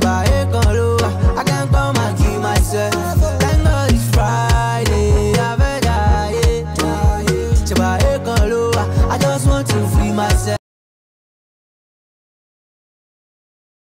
I can't come and keep myself. Thank God it's Friday. I just want to free myself.